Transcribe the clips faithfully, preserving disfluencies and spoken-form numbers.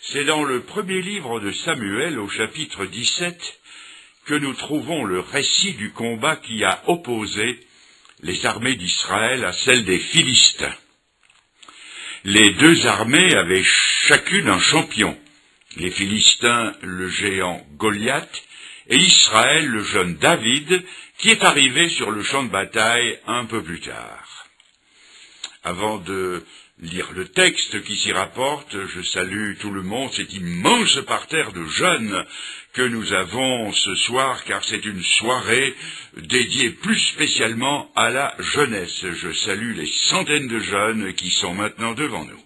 C'est dans le premier livre de Samuel, au chapitre dix-sept, que nous trouvons le récit du combat qui a opposé les armées d'Israël à celles des Philistins. Les deux armées avaient chacune un champion, les Philistins le géant Goliath, et Israël le jeune David, qui est arrivé sur le champ de bataille un peu plus tard. Avant de lire le texte qui s'y rapporte, je salue tout le monde, cet immense parterre de jeunes que nous avons ce soir, car c'est une soirée dédiée plus spécialement à la jeunesse. Je salue les centaines de jeunes qui sont maintenant devant nous.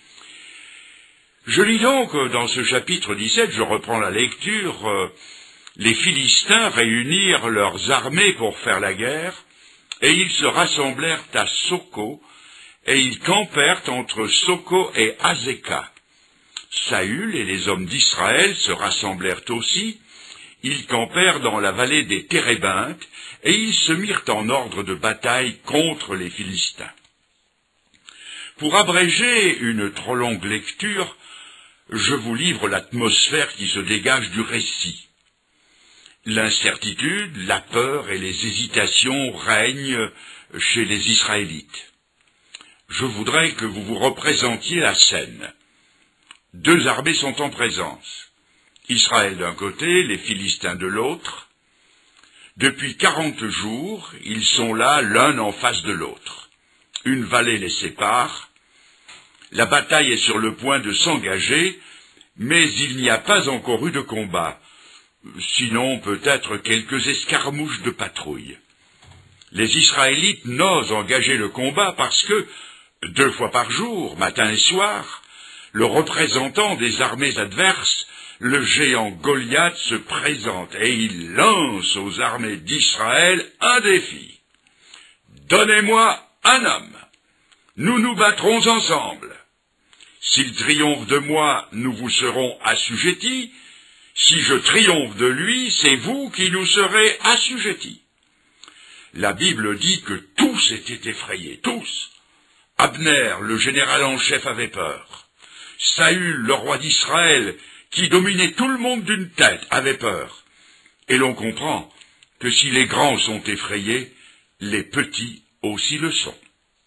Je lis donc dans ce chapitre dix-sept, je reprends la lecture, euh, les Philistins réunirent leurs armées pour faire la guerre, et ils se rassemblèrent à Soko, et ils campèrent entre Soko et Azekah. Saül et les hommes d'Israël se rassemblèrent aussi, ils campèrent dans la vallée des Térébintes, et ils se mirent en ordre de bataille contre les Philistins. Pour abréger une trop longue lecture, je vous livre l'atmosphère qui se dégage du récit. L'incertitude, la peur et les hésitations règnent chez les Israélites. Je voudrais que vous vous représentiez la scène. Deux armées sont en présence. Israël d'un côté, les Philistins de l'autre. Depuis quarante jours, ils sont là l'un en face de l'autre. Une vallée les sépare. La bataille est sur le point de s'engager, mais il n'y a pas encore eu de combat. Sinon peut-être quelques escarmouches de patrouille. Les Israélites n'osent engager le combat parce que, deux fois par jour, matin et soir, le représentant des armées adverses, le géant Goliath, se présente et il lance aux armées d'Israël un défi. « Donnez-moi un homme, nous nous battrons ensemble. S'il triomphe de moi, nous vous serons assujettis. Si je triomphe de lui, c'est vous qui nous serez assujettis. » La Bible dit que tous étaient effrayés, tous. Abner, le général en chef, avait peur. Saül, le roi d'Israël, qui dominait tout le monde d'une tête, avait peur. Et l'on comprend que si les grands sont effrayés, les petits aussi le sont.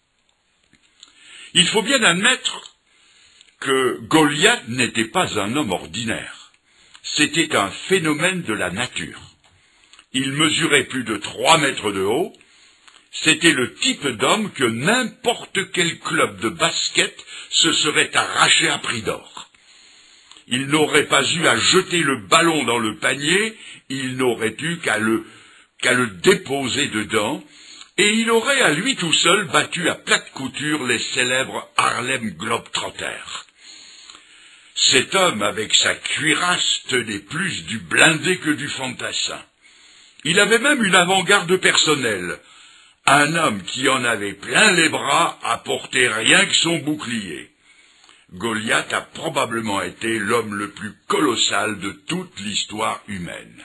Il faut bien admettre que Goliath n'était pas un homme ordinaire. C'était un phénomène de la nature. Il mesurait plus de trois mètres de haut. C'était le type d'homme que n'importe quel club de basket se serait arraché à prix d'or. Il n'aurait pas eu à jeter le ballon dans le panier, il n'aurait eu qu'à le, qu'à le déposer dedans, et il aurait à lui tout seul battu à plate couture les célèbres Harlem Globetrotters. Cet homme, avec sa cuirasse, tenait plus du blindé que du fantassin. Il avait même une avant-garde personnelle. Un homme qui en avait plein les bras apportait rien que son bouclier. Goliath a probablement été l'homme le plus colossal de toute l'histoire humaine.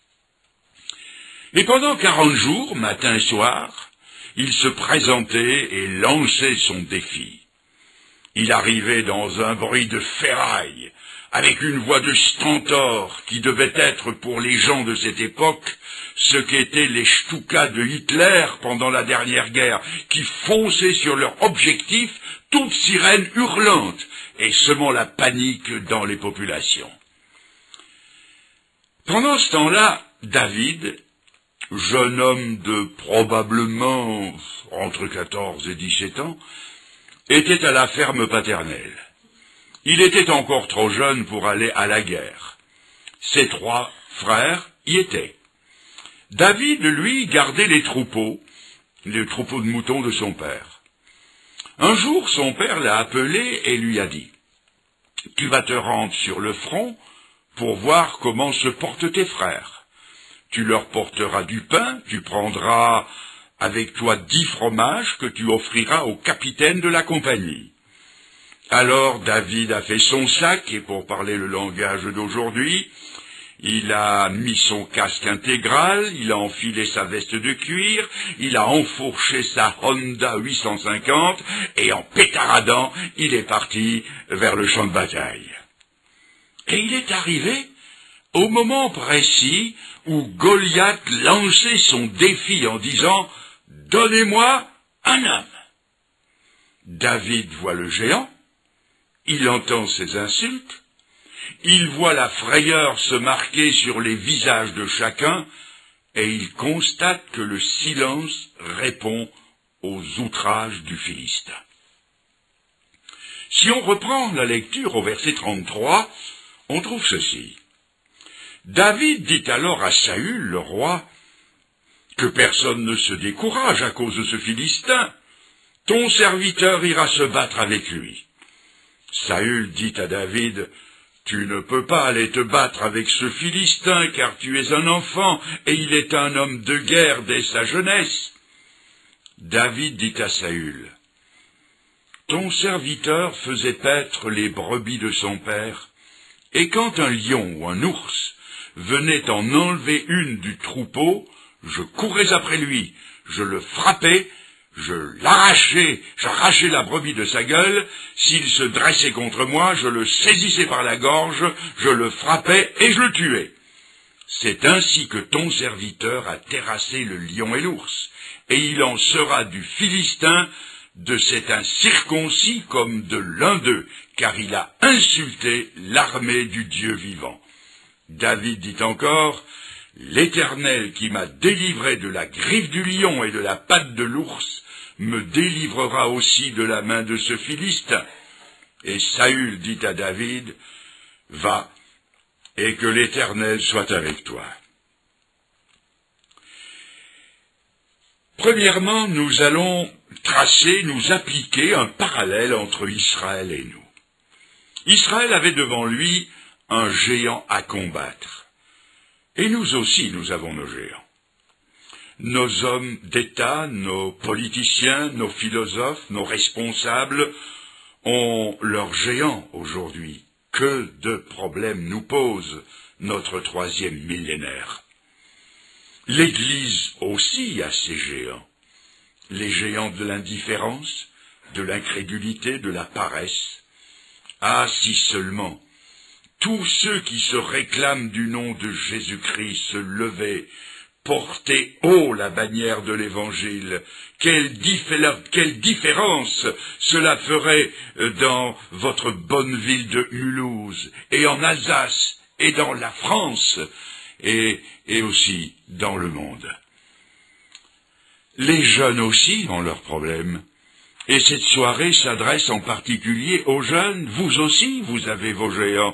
Et pendant quarante jours, matin et soir, il se présentait et lançait son défi. Il arrivait dans un bruit de ferraille, avec une voix de stentor qui devait être pour les gens de cette époque ce qu'étaient les Stukas de Hitler pendant la dernière guerre, qui fonçaient sur leur objectif, toutes sirènes hurlantes et semant la panique dans les populations. Pendant ce temps-là, David, jeune homme de probablement entre quatorze et dix-sept ans, était à la ferme paternelle. Il était encore trop jeune pour aller à la guerre. Ses trois frères y étaient. David, lui, gardait les troupeaux, les troupeaux de moutons de son père. Un jour, son père l'a appelé et lui a dit « Tu vas te rendre sur le front pour voir comment se portent tes frères. Tu leur porteras du pain, tu prendras avec toi dix fromages que tu offriras au capitaine de la compagnie. » Alors David a fait son sac, et pour parler le langage d'aujourd'hui, il a mis son casque intégral, il a enfilé sa veste de cuir, il a enfourché sa Honda huit cent cinquante, et en pétaradant, il est parti vers le champ de bataille. Et il est arrivé au moment précis où Goliath lançait son défi en disant « Donnez-moi un homme ». David voit le géant, il entend ses insultes, il voit la frayeur se marquer sur les visages de chacun, et il constate que le silence répond aux outrages du Philistin. Si on reprend la lecture au verset trente-trois, on trouve ceci. David dit alors à Saül, le roi, que personne ne se décourage à cause de ce Philistin. Ton serviteur ira se battre avec lui. Saül dit à David, tu ne peux pas aller te battre avec ce Philistin, car tu es un enfant, et il est un homme de guerre dès sa jeunesse. David dit à Saül, ton serviteur faisait paître les brebis de son père, et quand un lion ou un ours venait en enlever une du troupeau, je courais après lui, je le frappais, je l'arrachais, j'arrachais la brebis de sa gueule, s'il se dressait contre moi, je le saisissais par la gorge, je le frappais et je le tuais. C'est ainsi que ton serviteur a terrassé le lion et l'ours, et il en sera du Philistin, de cet incirconcis comme de l'un d'eux, car il a insulté l'armée du Dieu vivant. David dit encore, l'Éternel qui m'a délivré de la griffe du lion et de la patte de l'ours, me délivrera aussi de la main de ce Philistin. Et Saül dit à David, va, et que l'Éternel soit avec toi. Premièrement, nous allons tracer, nous appliquer un parallèle entre Israël et nous. Israël avait devant lui un géant à combattre. Et nous aussi, nous avons nos géants. Nos hommes d'État, nos politiciens, nos philosophes, nos responsables ont leurs géants aujourd'hui. Que de problèmes nous pose notre troisième millénaire. L'Église aussi a ses géants. Les géants de l'indifférence, de l'incrédulité, de la paresse. Ah, si seulement tous ceux qui se réclament du nom de Jésus-Christ se levaient, portaient haut la bannière de l'Évangile, quelle, diffé- quelle différence cela ferait dans votre bonne ville de Mulhouse, et en Alsace, et dans la France, et, et aussi dans le monde. Les jeunes aussi ont leurs problèmes. Et cette soirée s'adresse en particulier aux jeunes. Vous aussi, vous avez vos géants.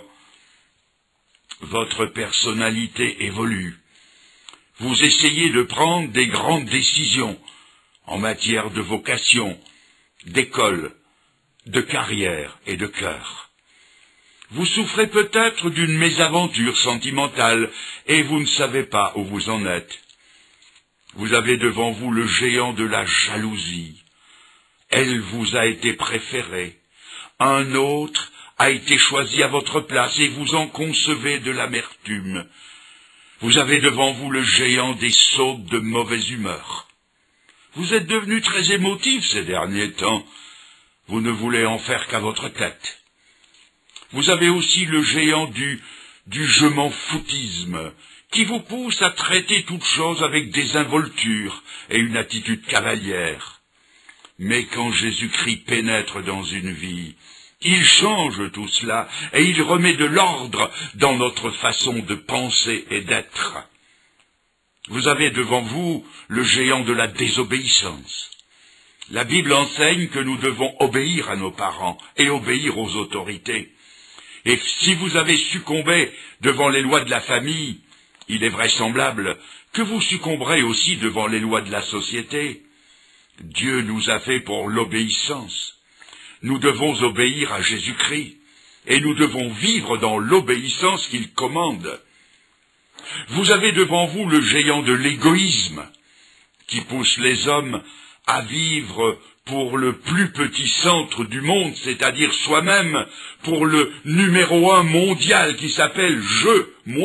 Votre personnalité évolue. Vous essayez de prendre des grandes décisions en matière de vocation, d'école, de carrière et de cœur. Vous souffrez peut-être d'une mésaventure sentimentale et vous ne savez pas où vous en êtes. Vous avez devant vous le géant de la jalousie. Elle vous a été préférée. Un autre a été choisi à votre place et vous en concevez de l'amertume. Vous avez devant vous le géant des sautes de mauvaise humeur. Vous êtes devenu très émotif ces derniers temps. Vous ne voulez en faire qu'à votre tête. Vous avez aussi le géant du, du je m'en foutisme, qui vous pousse à traiter toute chose avec désinvolture et une attitude cavalière. Mais quand Jésus-Christ pénètre dans une vie, il change tout cela et il remet de l'ordre dans notre façon de penser et d'être. Vous avez devant vous le géant de la désobéissance. La Bible enseigne que nous devons obéir à nos parents et obéir aux autorités. Et si vous avez succombé devant les lois de la famille, il est vraisemblable que vous succomberez aussi devant les lois de la société. Dieu nous a fait pour l'obéissance. Nous devons obéir à Jésus-Christ, et nous devons vivre dans l'obéissance qu'il commande. Vous avez devant vous le géant de l'égoïsme, qui pousse les hommes à vivre pour le plus petit centre du monde, c'est-à-dire soi-même, pour le numéro un mondial qui s'appelle « je, moi ».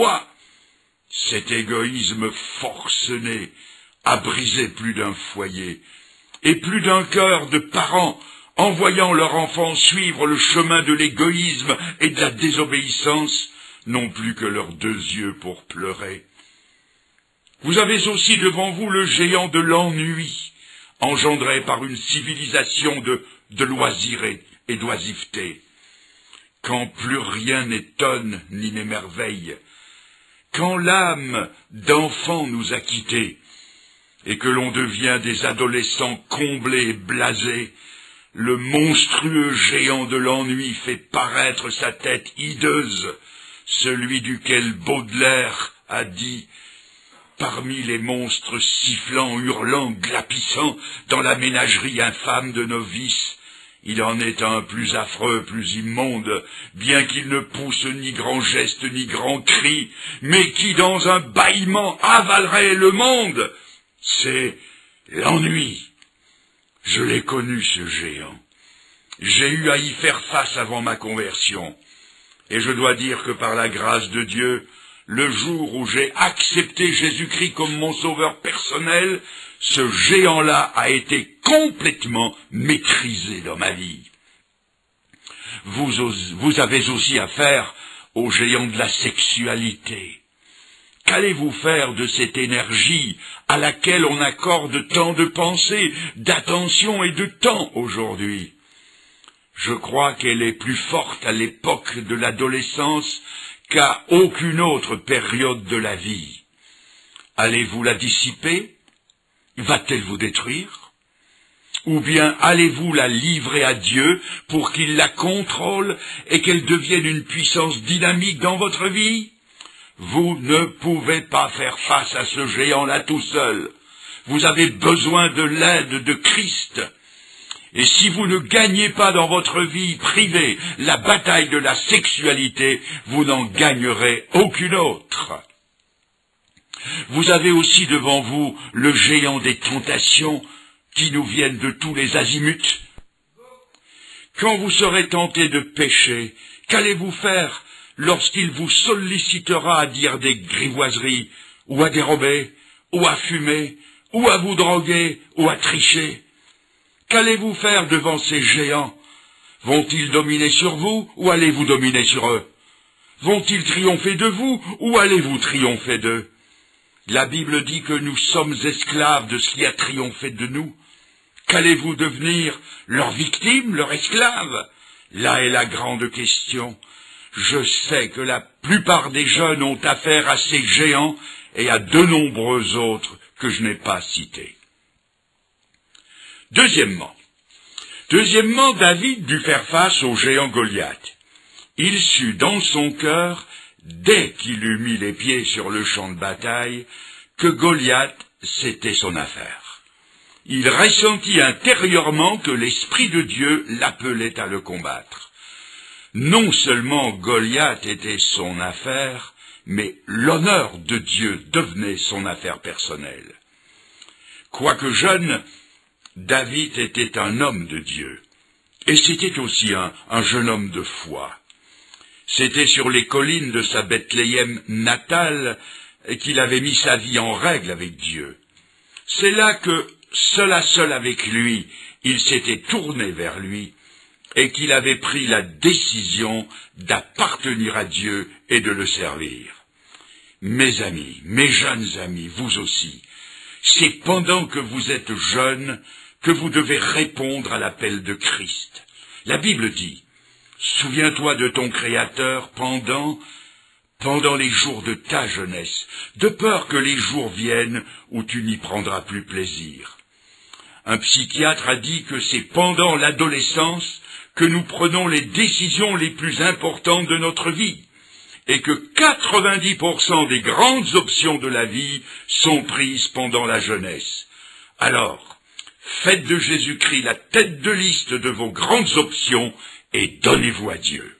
Cet égoïsme forcené a brisé plus d'un foyer et plus d'un cœur de parents en voyant leur enfant suivre le chemin de l'égoïsme et de la désobéissance, n'ont plus que leurs deux yeux pour pleurer. Vous avez aussi devant vous le géant de l'ennui, engendré par une civilisation de, de loisirs et d'oisiveté. Quand plus rien n'étonne ni n'émerveille, quand l'âme d'enfant nous a quittés, et que l'on devient des adolescents comblés et blasés, le monstrueux géant de l'ennui fait paraître sa tête hideuse, celui duquel Baudelaire a dit « Parmi les monstres sifflants, hurlants, glapissants, dans la ménagerie infâme de nos vices, il en est un plus affreux, plus immonde, bien qu'il ne pousse ni grand geste ni grand cri, mais qui dans un bâillement avalerait le monde. C'est l'ennui. Je l'ai connu, ce géant. J'ai eu à y faire face avant ma conversion. Et je dois dire que par la grâce de Dieu, le jour où j'ai accepté Jésus-Christ comme mon sauveur personnel, ce géant-là a été complètement maîtrisé dans ma vie. Vous, vous avez aussi affaire au géant de la sexualité. Qu'allez-vous faire de cette énergie à laquelle on accorde tant de pensée, d'attention et de temps aujourd'hui? Je crois qu'elle est plus forte à l'époque de l'adolescence qu'à aucune autre période de la vie. Allez-vous la dissiper? Va-t-elle vous détruire? Ou bien allez-vous la livrer à Dieu pour qu'il la contrôle et qu'elle devienne une puissance dynamique dans votre vie? Vous ne pouvez pas faire face à ce géant-là tout seul. Vous avez besoin de l'aide de Christ. Et si vous ne gagnez pas dans votre vie privée la bataille de la sexualité, vous n'en gagnerez aucune autre. Vous avez aussi devant vous le géant des tentations qui nous viennent de tous les azimuts. Quand vous serez tenté de pécher, qu'allez-vous faire lorsqu'il vous sollicitera à dire des grivoiseries, ou à dérober, ou à fumer, ou à vous droguer, ou à tricher? Qu'allez-vous faire devant ces géants? Vont-ils dominer sur vous, ou allez-vous dominer sur eux? Vont-ils triompher de vous, ou allez-vous triompher d'eux? La Bible dit que nous sommes esclaves de ce qui a triomphé de nous. Qu'allez-vous devenir? Leur victime, leur esclave? Là est la grande question. Je sais que la plupart des jeunes ont affaire à ces géants et à de nombreux autres que je n'ai pas cités. Deuxièmement, deuxièmement, David dut faire face au géant Goliath. Il sut dans son cœur, dès qu'il eut mis les pieds sur le champ de bataille, que Goliath, c'était son affaire. Il ressentit intérieurement que l'Esprit de Dieu l'appelait à le combattre. Non seulement Goliath était son affaire, mais l'honneur de Dieu devenait son affaire personnelle. Quoique jeune, David était un homme de Dieu, et c'était aussi un, un jeune homme de foi. C'était sur les collines de sa Bethléem natale qu'il avait mis sa vie en règle avec Dieu. C'est là que, seul à seul avec lui, il s'était tourné vers lui, et qu'il avait pris la décision d'appartenir à Dieu et de le servir. Mes amis, mes jeunes amis, vous aussi, c'est pendant que vous êtes jeunes que vous devez répondre à l'appel de Christ. La Bible dit, « Souviens-toi de ton Créateur pendant, pendant les jours de ta jeunesse, de peur que les jours viennent où tu n'y prendras plus plaisir. » Un psychiatre a dit que c'est pendant l'adolescence que nous prenons les décisions les plus importantes de notre vie, et que quatre-vingt-dix pour cent des grandes options de la vie sont prises pendant la jeunesse. Alors, faites de Jésus-Christ la tête de liste de vos grandes options et donnez-vous à Dieu.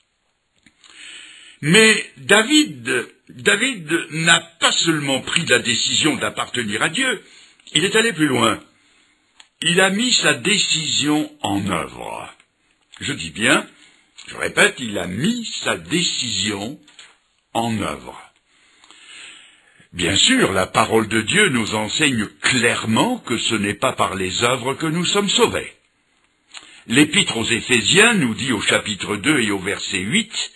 Mais David, David n'a pas seulement pris la décision d'appartenir à Dieu, il est allé plus loin. Il a mis sa décision en œuvre. Je dis bien, je répète, il a mis sa décision en œuvre. Bien sûr, la parole de Dieu nous enseigne clairement que ce n'est pas par les œuvres que nous sommes sauvés. L'Épître aux Éphésiens nous dit au chapitre deux et au verset huit, «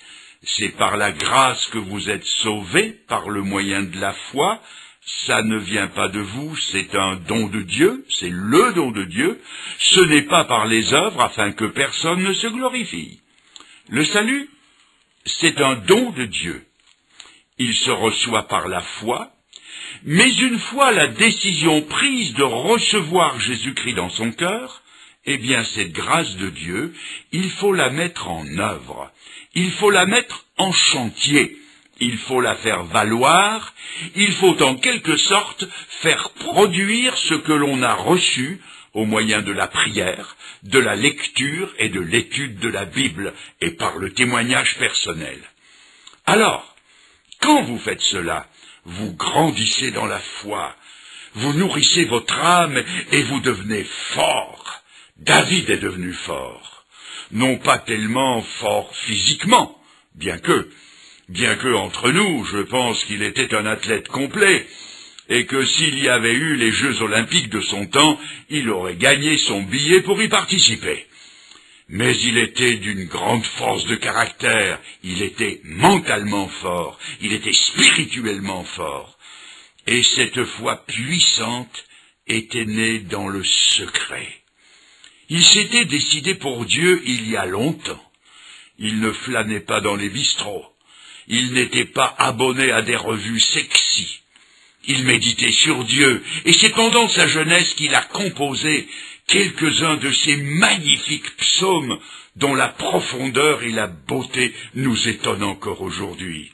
C'est par la grâce que vous êtes sauvés, par le moyen de la foi. Ça ne vient pas de vous, c'est un don de Dieu, c'est le don de Dieu. Ce n'est pas par les œuvres afin que personne ne se glorifie. Le salut, c'est un don de Dieu. Il se reçoit par la foi, mais une fois la décision prise de recevoir Jésus-Christ dans son cœur, eh bien cette grâce de Dieu, il faut la mettre en œuvre, il faut la mettre en chantier, il faut la faire valoir, il faut en quelque sorte faire produire ce que l'on a reçu au moyen de la prière, de la lecture et de l'étude de la Bible, et par le témoignage personnel. Alors, quand vous faites cela, vous grandissez dans la foi, vous nourrissez votre âme et vous devenez fort. David est devenu fort, non pas tellement fort physiquement, bien que, bien que entre nous, je pense qu'il était un athlète complet, et que s'il y avait eu les Jeux olympiques de son temps, il aurait gagné son billet pour y participer. Mais il était d'une grande force de caractère, il était mentalement fort, il était spirituellement fort. Et cette foi puissante était née dans le secret. Il s'était décidé pour Dieu il y a longtemps. Il ne flânait pas dans les bistrots. Il n'était pas abonné à des revues sexy. Il méditait sur Dieu, et c'est pendant sa jeunesse qu'il a composé quelques-uns de ces magnifiques psaumes dont la profondeur et la beauté nous étonnent encore aujourd'hui.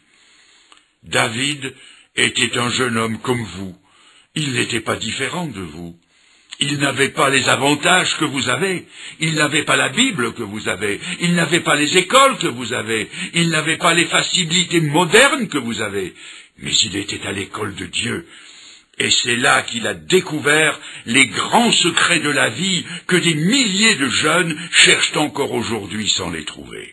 David était un jeune homme comme vous. Il n'était pas différent de vous. Il n'avait pas les avantages que vous avez, il n'avait pas la Bible que vous avez, il n'avait pas les écoles que vous avez, il n'avait pas les facilités modernes que vous avez, mais il était à l'école de Dieu. Et c'est là qu'il a découvert les grands secrets de la vie que des milliers de jeunes cherchent encore aujourd'hui sans les trouver.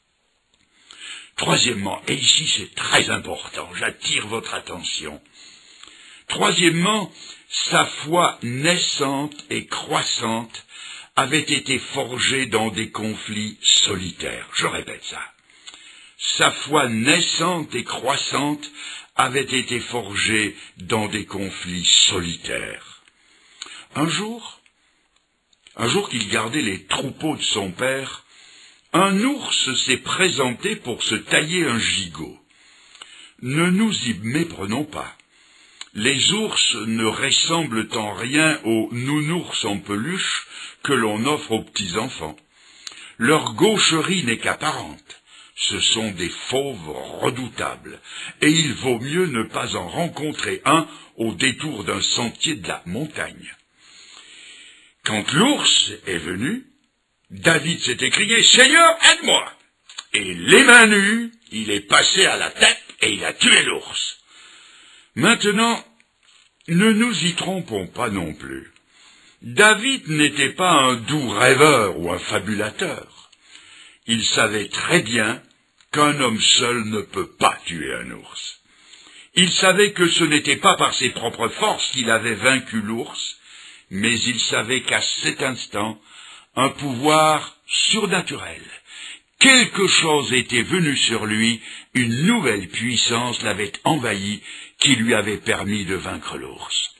Troisièmement, et ici c'est très important, j'attire votre attention. Troisièmement, sa foi naissante et croissante avait été forgée dans des conflits solitaires. Je répète ça. Sa foi naissante et croissante avait été forgée dans des conflits solitaires. Un jour, un jour qu'il gardait les troupeaux de son père, un ours s'est présenté pour se tailler un gigot. Ne nous y méprenons pas. Les ours ne ressemblent en rien aux nounours en peluche que l'on offre aux petits-enfants. Leur gaucherie n'est qu'apparente. Ce sont des fauves redoutables, et il vaut mieux ne pas en rencontrer un au détour d'un sentier de la montagne. Quand l'ours est venu, David s'est écrié « Seigneur, aide-moi » et les mains nues, il est passé à la tête et il a tué l'ours. Maintenant, ne nous y trompons pas non plus. David n'était pas un doux rêveur ou un fabulateur. Il savait très bien qu'un homme seul ne peut pas tuer un ours. Il savait que ce n'était pas par ses propres forces qu'il avait vaincu l'ours, mais il savait qu'à cet instant, un pouvoir surnaturel, quelque chose était venu sur lui, une nouvelle puissance l'avait envahi, qui lui avait permis de vaincre l'ours.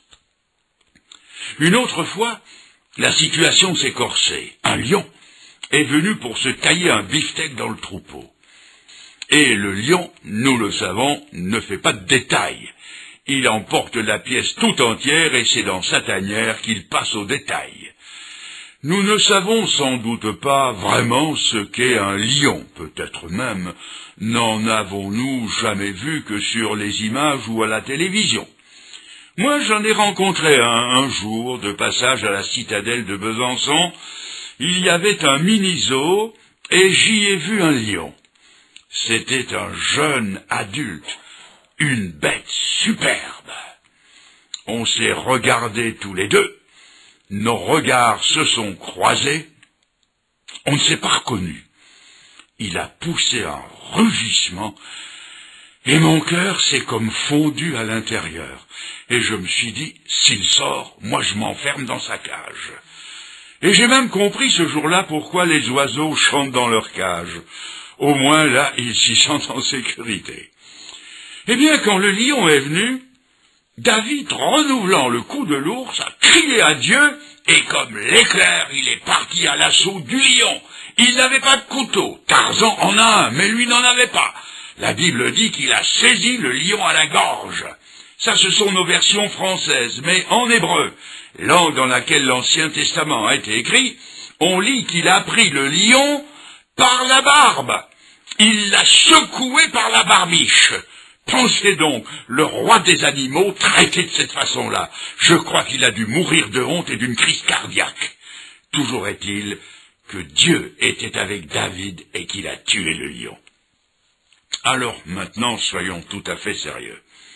Une autre fois, la situation s'est corsée. Un lion est venu pour se tailler un beefsteak dans le troupeau. Et le lion, nous le savons, ne fait pas de détails. Il emporte la pièce tout entière et c'est dans sa tanière qu'il passe au détail. Nous ne savons sans doute pas vraiment ce qu'est un lion, peut-être même n'en avons-nous jamais vu que sur les images ou à la télévision. Moi, j'en ai rencontré un, un jour, de passage à la citadelle de Besançon. Il y avait un mini-zoo et j'y ai vu un lion. C'était un jeune adulte, une bête superbe. On s'est regardés tous les deux. Nos regards se sont croisés, on ne s'est pas reconnus. Il a poussé un rugissement, et mon cœur s'est comme fondu à l'intérieur. Et je me suis dit, s'il sort, moi je m'enferme dans sa cage. Et j'ai même compris ce jour-là pourquoi les oiseaux chantent dans leur cage. Au moins, là, il s'y sent en sécurité. Eh bien, quand le lion est venu, David, renouvelant le coup de l'ours, a crié à Dieu, et comme l'éclair, il est parti à l'assaut du lion. Il n'avait pas de couteau. Tarzan en a un, mais lui n'en avait pas. La Bible dit qu'il a saisi le lion à la gorge. Ça, ce sont nos versions françaises, mais en hébreu, langue dans laquelle l'Ancien Testament a été écrit, on lit qu'il a pris le lion par la barbe. Il l'a secoué par la barbiche. Pensez donc, le roi des animaux traité de cette façon-là. Je crois qu'il a dû mourir de honte et d'une crise cardiaque. Toujours est-il que Dieu était avec David et qu'il a tué le lion. Alors maintenant, soyons tout à fait sérieux.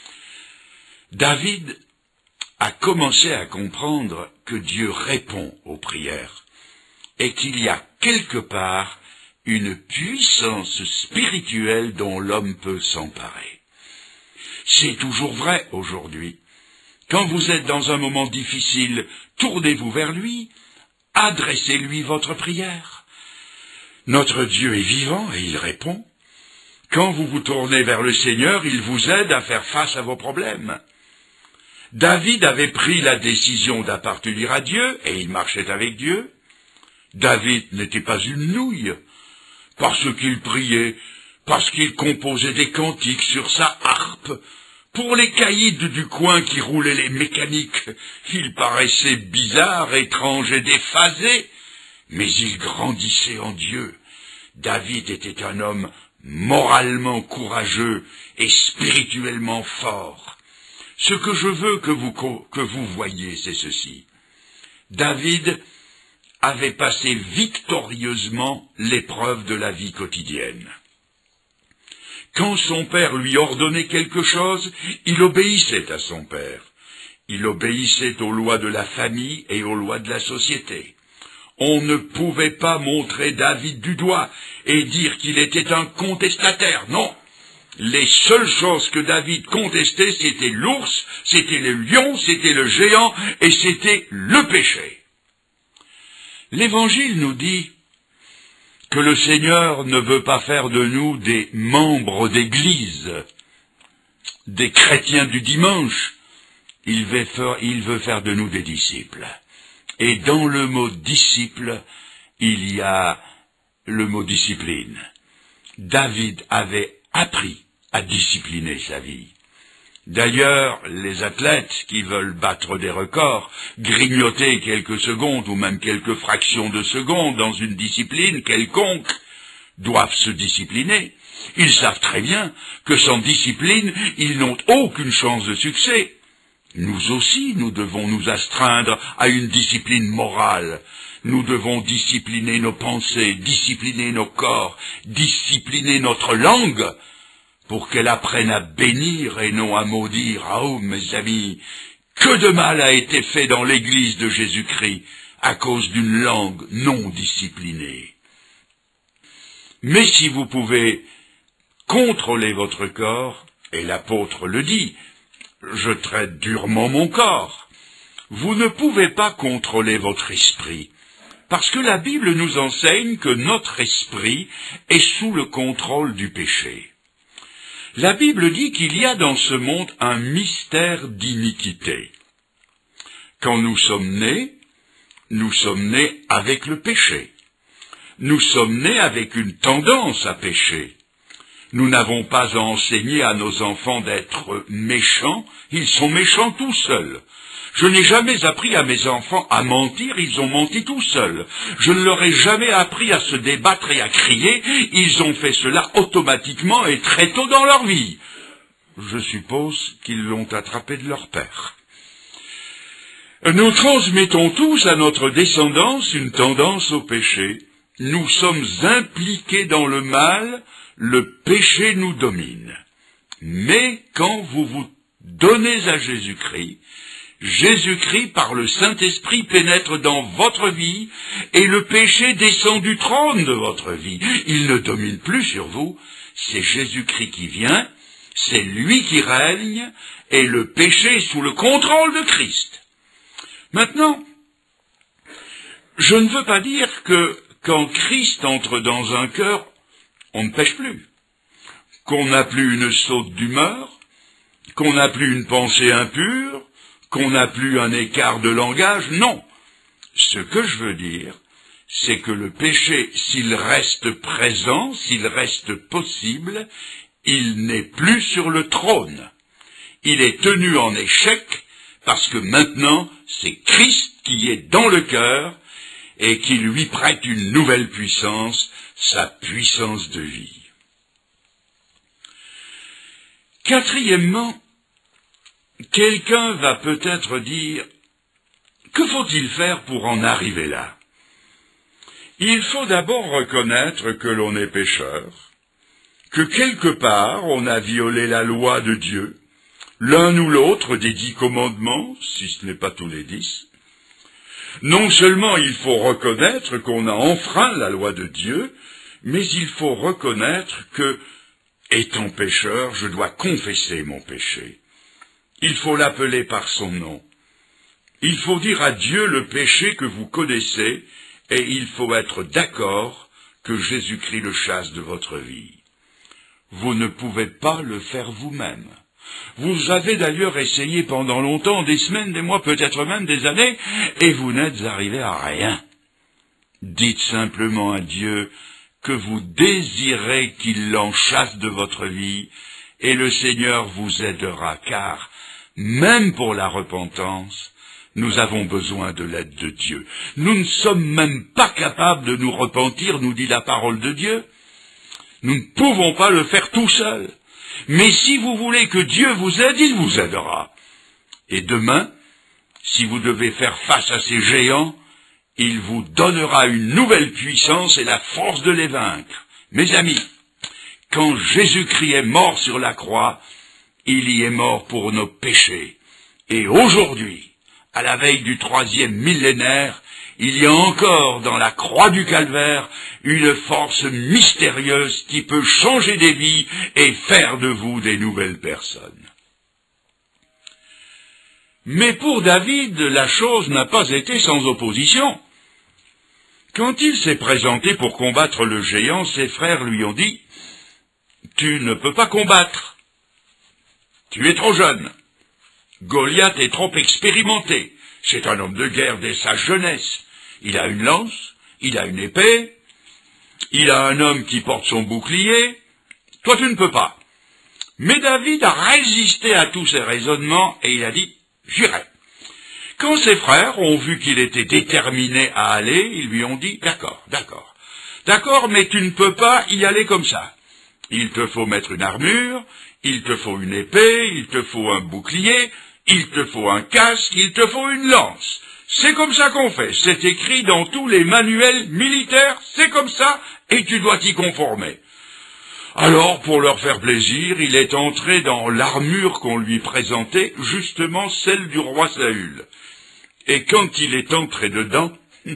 David a commencé à comprendre que Dieu répond aux prières et qu'il y a quelque part une puissance spirituelle dont l'homme peut s'emparer. C'est toujours vrai aujourd'hui. Quand vous êtes dans un moment difficile, tournez-vous vers lui, adressez-lui votre prière. Notre Dieu est vivant et il répond. Quand vous vous tournez vers le Seigneur, il vous aide à faire face à vos problèmes. David avait pris la décision d'appartenir à Dieu et il marchait avec Dieu. David n'était pas une nouille, parce qu'il priait, parce qu'il composait des cantiques sur sa harpe. Pour les caïds du coin qui roulaient les mécaniques, il paraissait bizarre, étrange et déphasé, mais il grandissait en Dieu. David était un homme moralement courageux et spirituellement fort. Ce que je veux que vous, que vous voyiez, c'est ceci. David avait passé victorieusement l'épreuve de la vie quotidienne. Quand son père lui ordonnait quelque chose, il obéissait à son père. Il obéissait aux lois de la famille et aux lois de la société. On ne pouvait pas montrer David du doigt et dire qu'il était un contestataire, non. Les seules choses que David contestait, c'était l'ours, c'était le lion, c'était le géant, et c'était le péché. L'Évangile nous dit que le Seigneur ne veut pas faire de nous des membres d'Église, des chrétiens du dimanche. Il veut faire, il veut faire de nous des disciples. Et dans le mot disciple, il y a le mot discipline. David avait appris à discipliner sa vie. D'ailleurs, les athlètes qui veulent battre des records, grignoter quelques secondes ou même quelques fractions de secondes dans une discipline quelconque, doivent se discipliner. Ils savent très bien que sans discipline, ils n'ont aucune chance de succès. Nous aussi, nous devons nous astreindre à une discipline morale. Nous devons discipliner nos pensées, discipliner nos corps, discipliner notre langue, pour qu'elle apprenne à bénir et non à maudire. Ah oh, mes amis, que de mal a été fait dans l'Église de Jésus-Christ à cause d'une langue non disciplinée. Mais si vous pouvez contrôler votre corps, et l'apôtre le dit, je traite durement mon corps, vous ne pouvez pas contrôler votre esprit, parce que la Bible nous enseigne que notre esprit est sous le contrôle du péché. La Bible dit qu'il y a dans ce monde un mystère d'iniquité. Quand nous sommes nés, nous sommes nés avec le péché. Nous sommes nés avec une tendance à pécher. Nous n'avons pas à enseigner à nos enfants d'être méchants, ils sont méchants tout seuls. Je n'ai jamais appris à mes enfants à mentir, ils ont menti tout seuls. Je ne leur ai jamais appris à se débattre et à crier, ils ont fait cela automatiquement et très tôt dans leur vie. Je suppose qu'ils l'ont attrapé de leur père. Nous transmettons tous à notre descendance une tendance au péché. Nous sommes impliqués dans le mal, le péché nous domine. Mais quand vous vous donnez à Jésus-Christ, Jésus-Christ, par le Saint-Esprit, pénètre dans votre vie et le péché descend du trône de votre vie. Il ne domine plus sur vous, c'est Jésus-Christ qui vient, c'est lui qui règne et le péché est sous le contrôle de Christ. Maintenant, je ne veux pas dire que quand Christ entre dans un cœur, on ne pêche plus, qu'on n'a plus une saute d'humeur, qu'on n'a plus une pensée impure, qu'on n'a plus un écart de langage, non. Ce que je veux dire, c'est que le péché, s'il reste présent, s'il reste possible, il n'est plus sur le trône. Il est tenu en échec parce que maintenant, c'est Christ qui est dans le cœur et qui lui prête une nouvelle puissance, sa puissance de vie. Quatrièmement, quelqu'un va peut-être dire, que faut-il faire pour en arriver là? Il faut d'abord reconnaître que l'on est pécheur, que quelque part on a violé la loi de Dieu, l'un ou l'autre des dix commandements, si ce n'est pas tous les dix. Non seulement il faut reconnaître qu'on a enfreint la loi de Dieu, mais il faut reconnaître que, étant pécheur, je dois confesser mon péché. Il faut l'appeler par son nom. Il faut dire à Dieu le péché que vous connaissez, et il faut être d'accord que Jésus-Christ le chasse de votre vie. Vous ne pouvez pas le faire vous-même. Vous avez d'ailleurs essayé pendant longtemps, des semaines, des mois, peut-être même des années, et vous n'êtes arrivé à rien. Dites simplement à Dieu que vous désirez qu'il l'en chasse de votre vie, et le Seigneur vous aidera, car, même pour la repentance, nous avons besoin de l'aide de Dieu. Nous ne sommes même pas capables de nous repentir, nous dit la parole de Dieu. Nous ne pouvons pas le faire tout seuls. Mais si vous voulez que Dieu vous aide, il vous aidera. Et demain, si vous devez faire face à ces géants, il vous donnera une nouvelle puissance et la force de les vaincre. Mes amis, quand Jésus-Christ est mort sur la croix, il y est mort pour nos péchés. Et aujourd'hui, à la veille du troisième millénaire, il y a encore dans la croix du calvaire une force mystérieuse qui peut changer des vies et faire de vous des nouvelles personnes. Mais pour David, la chose n'a pas été sans opposition. Quand il s'est présenté pour combattre le géant, ses frères lui ont dit « Tu ne peux pas combattre. Tu es trop jeune. Goliath est trop expérimenté. C'est un homme de guerre dès sa jeunesse. Il a une lance, il a une épée, il a un homme qui porte son bouclier. Toi, tu ne peux pas. » Mais David a résisté à tous ces raisonnements et il a dit « J'irai. » Quand ses frères ont vu qu'il était déterminé à aller, ils lui ont dit « D'accord, d'accord. D'accord, mais tu ne peux pas y aller comme ça. Il te faut mettre une armure, il te faut une épée, il te faut un bouclier, il te faut un casque, il te faut une lance. C'est comme ça qu'on fait. C'est écrit dans tous les manuels militaires, c'est comme ça, et tu dois t'y conformer. » Alors, pour leur faire plaisir, il est entré dans l'armure qu'on lui présentait, justement celle du roi Saül. Et quand il est entré dedans,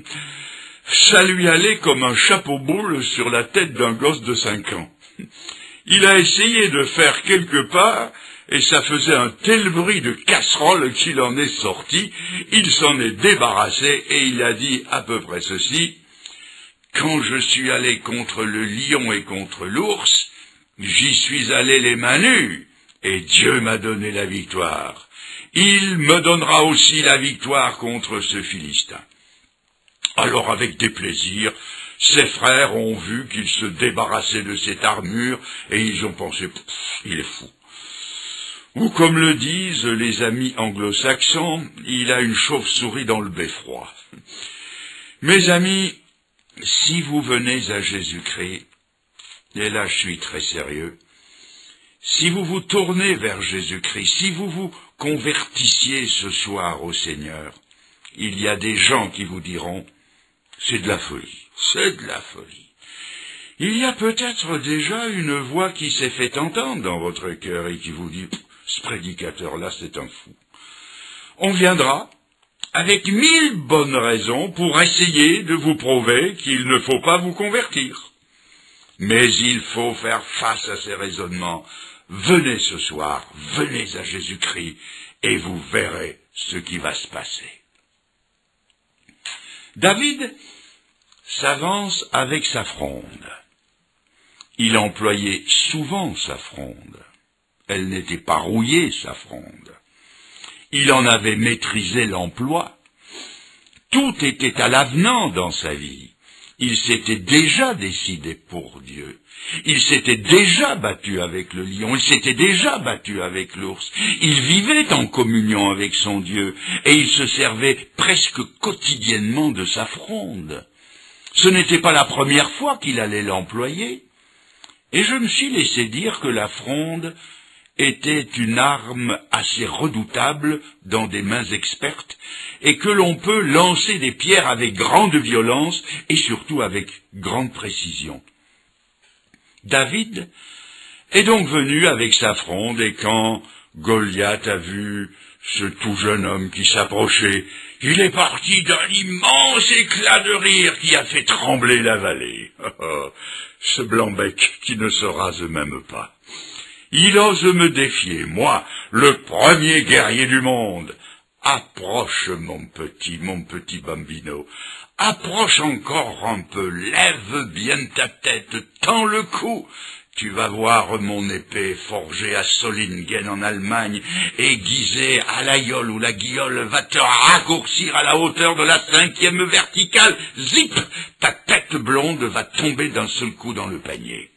ça lui allait comme un chapeau-boule sur la tête d'un gosse de cinq ans. Il a essayé de faire quelques pas, et ça faisait un tel bruit de casserole qu'il en est sorti. Il s'en est débarrassé, et il a dit à peu près ceci: « Quand je suis allé contre le lion et contre l'ours, j'y suis allé les mains nues, et Dieu m'a donné la victoire. Il me donnera aussi la victoire contre ce Philistin. » Alors, avec déplaisir, ses frères ont vu qu'il se débarrassait de cette armure, et ils ont pensé « il est fou ». Ou comme le disent les amis anglo-saxons, il a une chauve-souris dans le beffroi. Mes amis, si vous venez à Jésus-Christ, et là je suis très sérieux, si vous vous tournez vers Jésus-Christ, si vous vous convertissiez ce soir au Seigneur, il y a des gens qui vous diront « c'est de la folie, c'est de la folie ». Il y a peut-être déjà une voix qui s'est fait entendre dans votre cœur et qui vous dit « ce prédicateur-là, c'est un fou ». On viendra avec mille bonnes raisons pour essayer de vous prouver qu'il ne faut pas vous convertir. Mais il faut faire face à ces raisonnements. Venez ce soir, venez à Jésus-Christ, et vous verrez ce qui va se passer. David s'avance avec sa fronde. il employait souvent sa fronde. Elle n'était pas rouillée, sa fronde. Il en avait maîtrisé l'emploi. Tout était à l'avenant dans sa vie. Il s'était déjà décidé pour Dieu. Il s'était déjà battu avec le lion. Il s'était déjà battu avec l'ours. Il vivait en communion avec son Dieu et il se servait presque quotidiennement de sa fronde. Ce n'était pas la première fois qu'il allait l'employer. Et je me suis laissé dire que la fronde était une arme assez redoutable dans des mains expertes et que l'on peut lancer des pierres avec grande violence et surtout avec grande précision. David est donc venu avec sa fronde et quand Goliath a vu ce tout jeune homme qui s'approchait, il est parti d'un immense éclat de rire qui a fait trembler la vallée. Ce blanc-bec qui ne se rase même pas. Il ose me défier, moi, le premier guerrier du monde. Approche, mon petit, mon petit bambino. Approche encore un peu, lève bien ta tête, tends le cou. Tu vas voir mon épée forgée à Solingen en Allemagne, aiguisée à l'aïeul ou la guiole, va te raccourcir à la hauteur de la cinquième verticale. Zip! Ta tête blonde va tomber d'un seul coup dans le panier.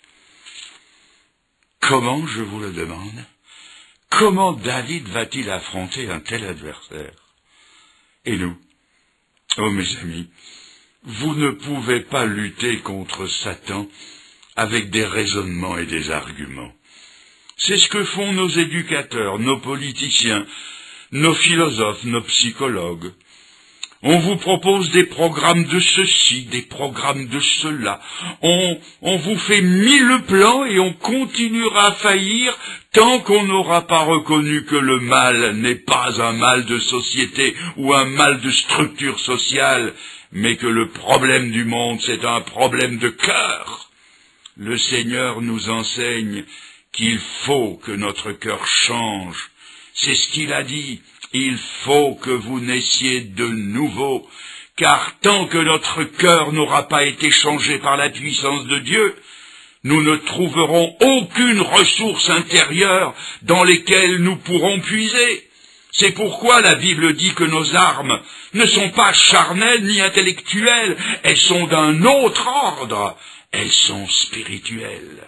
Comment, je vous le demande, comment David va-t-il affronter un tel adversaire? Et nous? Oh mes amis, vous ne pouvez pas lutter contre Satan avec des raisonnements et des arguments. C'est ce que font nos éducateurs, nos politiciens, nos philosophes, nos psychologues. On vous propose des programmes de ceci, des programmes de cela. On, on vous fait mille plans et on continuera à faillir tant qu'on n'aura pas reconnu que le mal n'est pas un mal de société ou un mal de structure sociale, mais que le problème du monde, c'est un problème de cœur. Le Seigneur nous enseigne qu'il faut que notre cœur change. C'est ce qu'il a dit. Il faut que vous naissiez de nouveau, car tant que notre cœur n'aura pas été changé par la puissance de Dieu, nous ne trouverons aucune ressource intérieure dans lesquelles nous pourrons puiser. C'est pourquoi la Bible dit que nos armes ne sont pas charnelles ni intellectuelles, elles sont d'un autre ordre, elles sont spirituelles.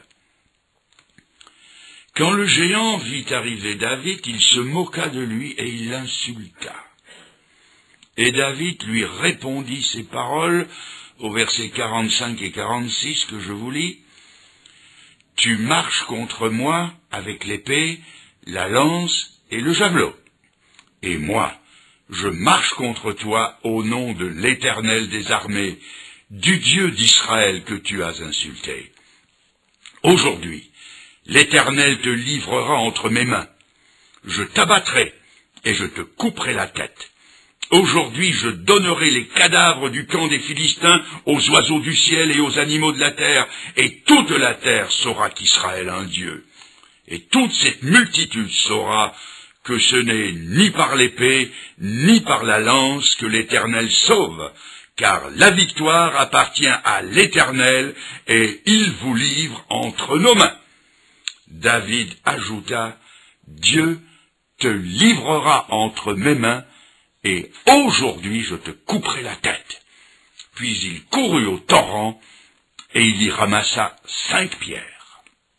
Quand le géant vit arriver David, il se moqua de lui et il l'insulta. Et David lui répondit ces paroles au verset quarante-cinq et quarante-six que je vous lis. « Tu marches contre moi avec l'épée, la lance et le javelot. Et moi, je marche contre toi au nom de l'Éternel des armées, du Dieu d'Israël que tu as insulté. Aujourd'hui, l'Éternel te livrera entre mes mains. Je t'abattrai et je te couperai la tête. Aujourd'hui, je donnerai les cadavres du camp des Philistins aux oiseaux du ciel et aux animaux de la terre, et toute la terre saura qu'Israël a un Dieu. Et toute cette multitude saura que ce n'est ni par l'épée, ni par la lance que l'Éternel sauve, car la victoire appartient à l'Éternel, et il vous livre entre nos mains. » David ajouta, « Dieu te livrera entre mes mains, et aujourd'hui je te couperai la tête. » Puis il courut au torrent, et il y ramassa cinq pierres.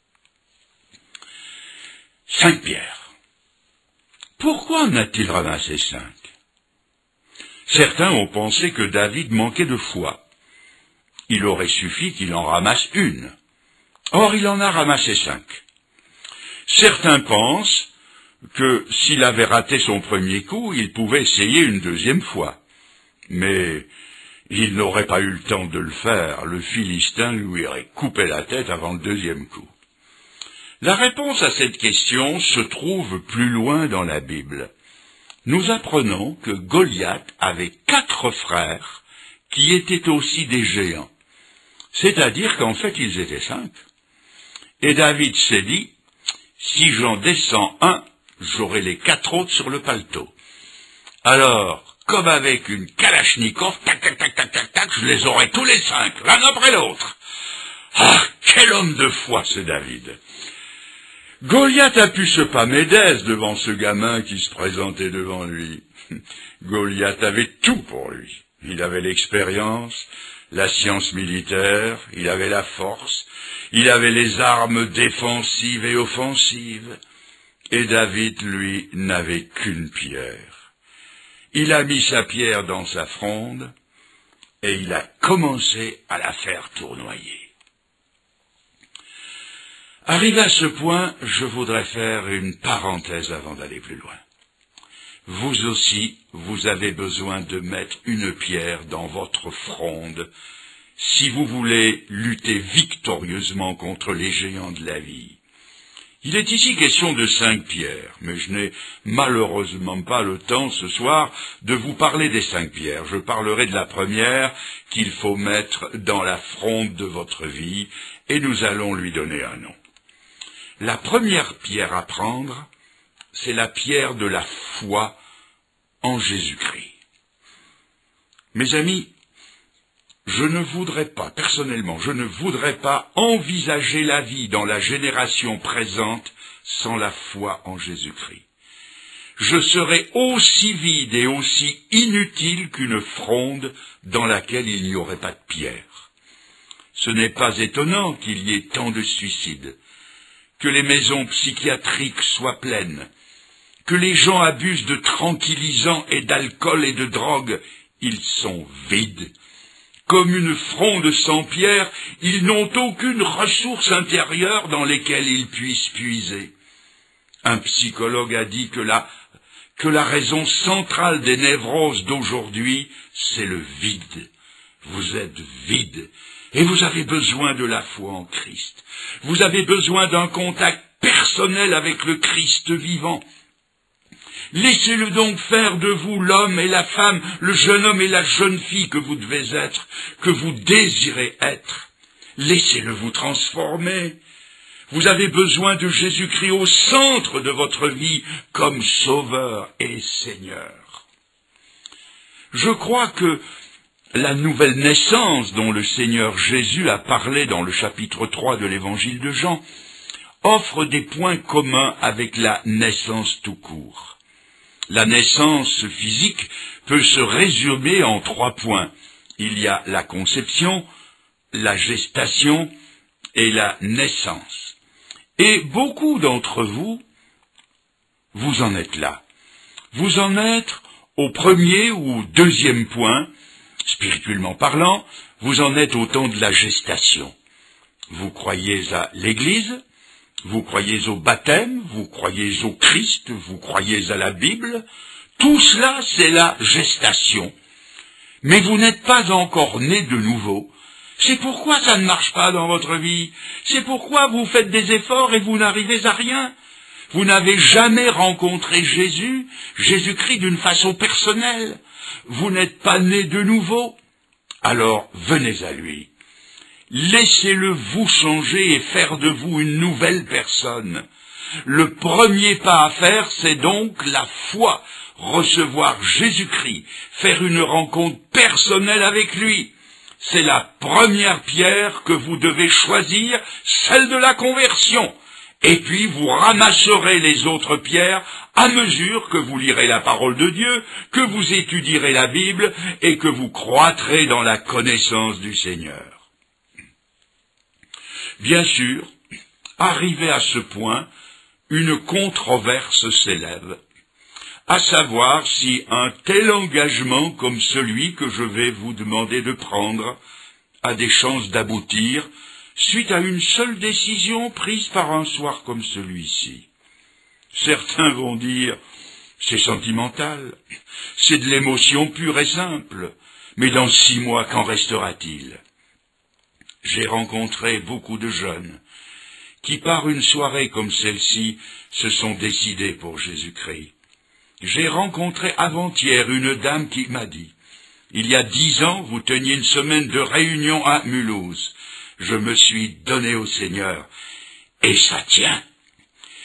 Cinq pierres. Pourquoi en a-t-il ramassé cinq? Certains ont pensé que David manquait de foi. Il aurait suffi qu'il en ramasse une. Or, il en a ramassé cinq. Certains pensent que s'il avait raté son premier coup, il pouvait essayer une deuxième fois. Mais il n'aurait pas eu le temps de le faire. Le Philistin lui aurait coupé la tête avant le deuxième coup. La réponse à cette question se trouve plus loin dans la Bible. Nous apprenons que Goliath avait quatre frères qui étaient aussi des géants. C'est-à-dire qu'en fait, ils étaient cinq. Et David s'est dit, si j'en descends un, j'aurai les quatre autres sur le paletot. Alors, comme avec une kalachnikov, tac, tac, tac, tac, tac, tac, je les aurai tous les cinq, l'un après l'autre. Ah, quel homme de foi, ce David! Goliath a pu se pâmer d'aise devant ce gamin qui se présentait devant lui. Goliath avait tout pour lui. Il avait l'expérience, la science militaire, il avait la force, il avait les armes défensives et offensives. Et David, lui, n'avait qu'une pierre. Il a mis sa pierre dans sa fronde et il a commencé à la faire tournoyer. Arrivé à ce point, je voudrais faire une parenthèse avant d'aller plus loin. Vous aussi, vous avez besoin de mettre une pierre dans votre fronde si vous voulez lutter victorieusement contre les géants de la vie. Il est ici question de cinq pierres, mais je n'ai malheureusement pas le temps ce soir de vous parler des cinq pierres. Je parlerai de la première qu'il faut mettre dans la fronde de votre vie, et nous allons lui donner un nom. La première pierre à prendre, c'est la pierre de la foi en Jésus-Christ. Mes amis, je ne voudrais pas, personnellement, je ne voudrais pas envisager la vie dans la génération présente sans la foi en Jésus-Christ. Je serais aussi vide et aussi inutile qu'une fronde dans laquelle il n'y aurait pas de pierre. Ce n'est pas étonnant qu'il y ait tant de suicides, que les maisons psychiatriques soient pleines, que les gens abusent de tranquillisants et d'alcool et de drogue. Ils sont vides. Comme une fronde sans pierre, ils n'ont aucune ressource intérieure dans lesquelles ils puissent puiser. Un psychologue a dit que la, que la raison centrale des névroses d'aujourd'hui, c'est le vide. Vous êtes vide. Et vous avez besoin de la foi en Christ. Vous avez besoin d'un contact personnel avec le Christ vivant. Laissez-le donc faire de vous l'homme et la femme, le jeune homme et la jeune fille que vous devez être, que vous désirez être. Laissez-le vous transformer. Vous avez besoin de Jésus-Christ au centre de votre vie comme Sauveur et Seigneur. Je crois que la nouvelle naissance dont le Seigneur Jésus a parlé dans le chapitre trois de l'Évangile de Jean offre des points communs avec la naissance tout court. La naissance physique peut se résumer en trois points. Il y a la conception, la gestation et la naissance. Et beaucoup d'entre vous, vous en êtes là. Vous en êtes au premier ou deuxième point, spirituellement parlant, vous en êtes au temps de la gestation. Vous croyez à l'Église, vous croyez au baptême, vous croyez au Christ, vous croyez à la Bible. Tout cela, c'est la gestation. Mais vous n'êtes pas encore né de nouveau. C'est pourquoi ça ne marche pas dans votre vie. C'est pourquoi vous faites des efforts et vous n'arrivez à rien. Vous n'avez jamais rencontré Jésus, Jésus-Christ d'une façon personnelle. Vous n'êtes pas né de nouveau. Alors venez à lui. Laissez-le vous changer et faire de vous une nouvelle personne. Le premier pas à faire, c'est donc la foi, recevoir Jésus-Christ, faire une rencontre personnelle avec lui. C'est la première pierre que vous devez choisir, celle de la conversion. Et puis vous ramasserez les autres pierres à mesure que vous lirez la parole de Dieu, que vous étudierez la Bible et que vous croîtrez dans la connaissance du Seigneur. Bien sûr, arrivé à ce point, une controverse s'élève, à savoir si un tel engagement comme celui que je vais vous demander de prendre a des chances d'aboutir suite à une seule décision prise par un soir comme celui-ci. Certains vont dire, c'est sentimental, c'est de l'émotion pure et simple, mais dans six mois, qu'en restera-t-il ? J'ai rencontré beaucoup de jeunes qui, par une soirée comme celle-ci, se sont décidés pour Jésus-Christ. J'ai rencontré avant-hier une dame qui m'a dit, « Il y a dix ans, vous teniez une semaine de réunion à Mulhouse. Je me suis donné au Seigneur, et ça tient.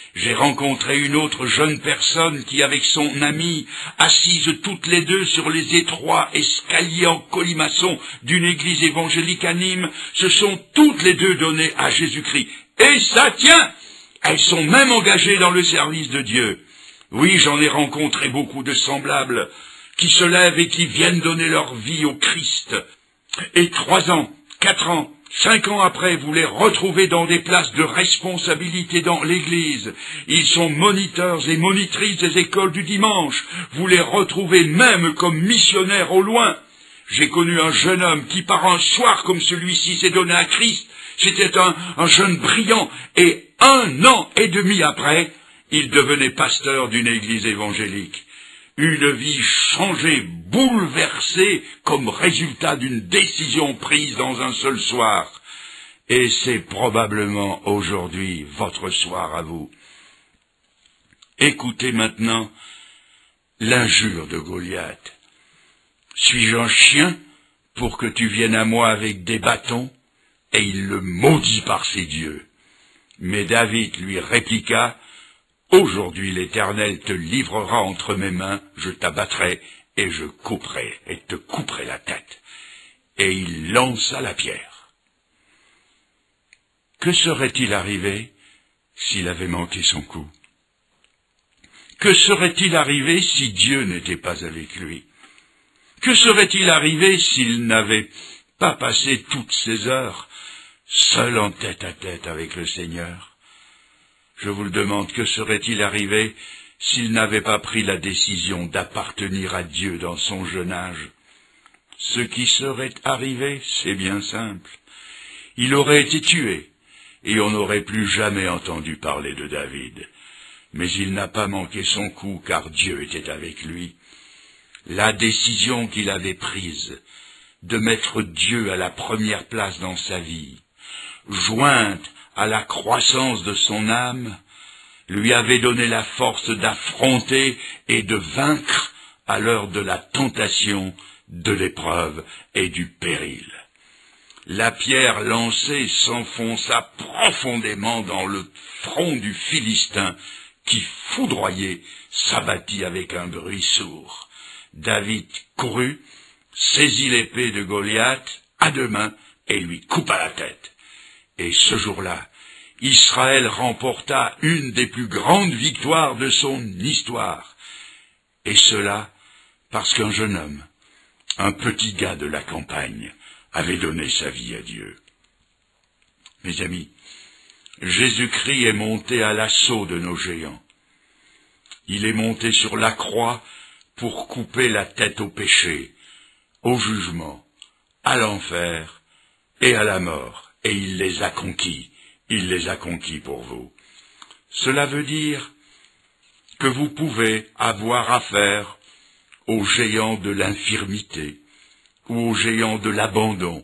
J'ai rencontré une autre jeune personne qui, avec son amie, assises toutes les deux sur les étroits escaliers en colimaçon d'une église évangélique à Nîmes, se sont toutes les deux données à Jésus-Christ. Et ça tient! Elles sont même engagées dans le service de Dieu. Oui, j'en ai rencontré beaucoup de semblables qui se lèvent et qui viennent donner leur vie au Christ. Et trois ans, quatre ans, cinq ans après, vous les retrouvez dans des places de responsabilité dans l'Église. Ils sont moniteurs et monitrices des écoles du dimanche. Vous les retrouvez même comme missionnaires au loin. J'ai connu un jeune homme qui, par un soir comme celui-ci, s'est donné à Christ. C'était un, un jeune brillant. Et un an et demi après, il devenait pasteur d'une église évangélique. Une vie changée, bouleversée, comme résultat d'une décision prise dans un seul soir. Et c'est probablement aujourd'hui votre soir à vous. Écoutez maintenant l'injure de Goliath. Suis-je un chien pour que tu viennes à moi avec des bâtons? Et il le maudit par ses dieux. Mais David lui répliqua, aujourd'hui l'Éternel te livrera entre mes mains, je t'abattrai et je couperai et te couperai la tête. Et il lança la pierre. Que serait-il arrivé s'il avait manqué son coup? Que serait-il arrivé si Dieu n'était pas avec lui? Que serait-il arrivé s'il n'avait pas passé toutes ces heures seul en tête à tête avec le Seigneur? Je vous le demande, que serait-il arrivé s'il n'avait pas pris la décision d'appartenir à Dieu dans son jeune âge? Ce qui serait arrivé, c'est bien simple. Il aurait été tué, et on n'aurait plus jamais entendu parler de David. Mais il n'a pas manqué son coup, car Dieu était avec lui. La décision qu'il avait prise de mettre Dieu à la première place dans sa vie, jointe à la croissance de son âme, lui avait donné la force d'affronter et de vaincre à l'heure de la tentation, de l'épreuve et du péril. La pierre lancée s'enfonça profondément dans le front du Philistin, qui, foudroyé, s'abattit avec un bruit sourd. David courut, saisit l'épée de Goliath à deux mains et lui coupa la tête. Et ce jour-là, Israël remporta une des plus grandes victoires de son histoire. Et cela parce qu'un jeune homme, un petit gars de la campagne, avait donné sa vie à Dieu. Mes amis, Jésus-Christ est monté à l'assaut de nos géants. Il est monté sur la croix pour couper la tête au péché, au jugement, à l'enfer et à la mort. Et il les a conquis, il les a conquis pour vous. Cela veut dire que vous pouvez avoir affaire aux géants de l'infirmité, ou aux géants de l'abandon,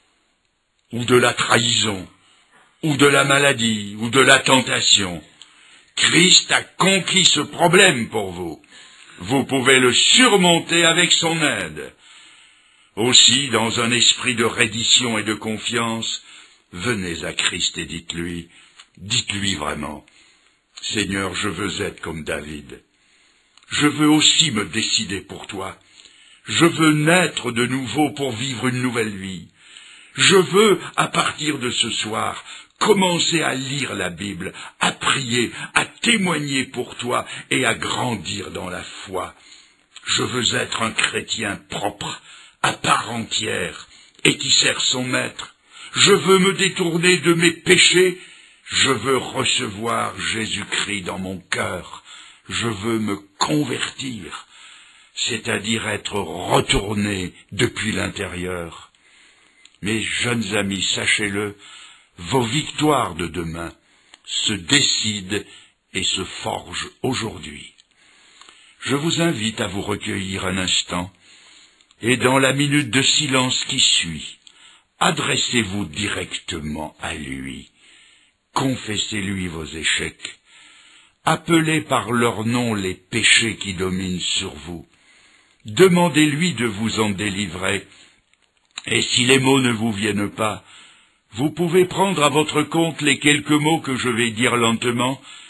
ou de la trahison, ou de la maladie, ou de la tentation. Christ a conquis ce problème pour vous. Vous pouvez le surmonter avec son aide. Aussi, dans un esprit de reddition et de confiance, venez à Christ et dites-lui, dites-lui vraiment, Seigneur, je veux être comme David. Je veux aussi me décider pour toi. Je veux naître de nouveau pour vivre une nouvelle vie. Je veux, à partir de ce soir, commencer à lire la Bible, à prier, à témoigner pour toi et à grandir dans la foi. Je veux être un chrétien propre, à part entière, et qui sert son maître. Je veux me détourner de mes péchés. Je veux recevoir Jésus-Christ dans mon cœur. Je veux me convertir, c'est-à-dire être retourné depuis l'intérieur. Mes jeunes amis, sachez-le, vos victoires de demain se décident et se forgent aujourd'hui. Je vous invite à vous recueillir un instant, et dans la minute de silence qui suit, adressez-vous directement à lui. Confessez-lui vos échecs. Appelez par leur nom les péchés qui dominent sur vous. Demandez-lui de vous en délivrer. Et si les mots ne vous viennent pas, vous pouvez prendre à votre compte les quelques mots que je vais dire lentement,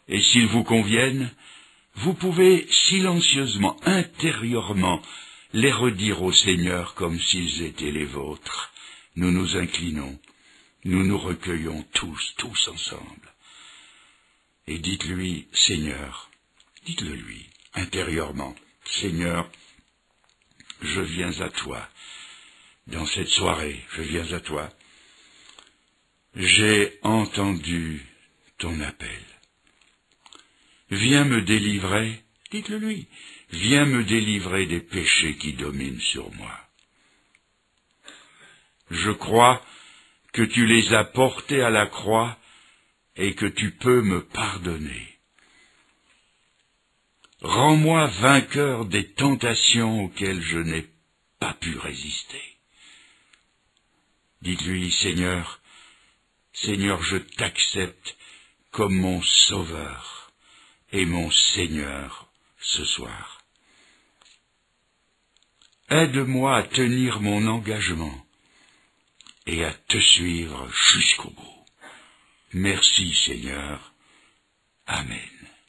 et s'ils vous conviennent, vous pouvez silencieusement, intérieurement, les redire au Seigneur comme s'ils étaient les vôtres. Nous nous inclinons, nous nous recueillons tous, tous ensemble. Et dites-lui, Seigneur, dites-le lui, intérieurement, Seigneur, je viens à toi. Dans cette soirée, je viens à toi. J'ai entendu ton appel. Viens me délivrer, dites-le lui, viens me délivrer des péchés qui dominent sur moi. Je crois que tu les as portés à la croix et que tu peux me pardonner. Rends-moi vainqueur des tentations auxquelles je n'ai pas pu résister. Dites-lui, Seigneur, Seigneur, je t'accepte comme mon Sauveur et mon Seigneur ce soir. Aide-moi à tenir mon engagement et à te suivre jusqu'au bout. Merci, Seigneur. Amen.